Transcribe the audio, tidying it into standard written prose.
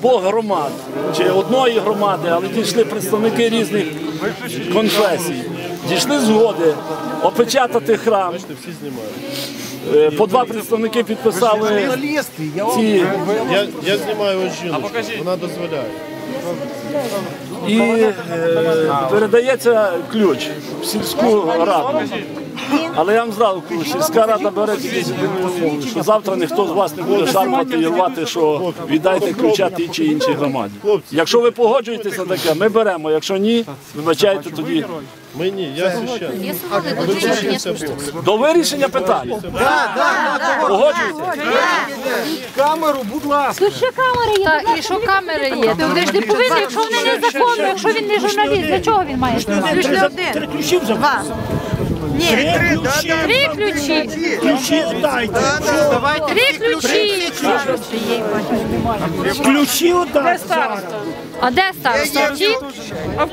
обох громад, чи одної громади, але дійшли представники різних конфесій. Дійшли згоди опечатати храм. По два представники підписали ці... Я знімаю жінку, вона дозволяє. І передається ключ в сільську раду. Але я вам зразу кажу, сільська рада бере тільки умови, що завтра ніхто з вас не буде шарпати і рвати, що віддайте ключа тій чи іншій громаді. Якщо ви погоджуєтесь на таке, ми беремо, якщо ні, вибачайте тоді. Ми ні, я священник. До вирішення питань. Погоджуєтесь? Камеру, будь ласка. Тут ще камери є. І що камери є? Вони ж не повинні, якщо вони незаконно, якщо він не журналіст, для чого він має знімати? Три ключі вже. Три ключі. Ключі дайте. Три ключі. Ключі дайте. А де староста?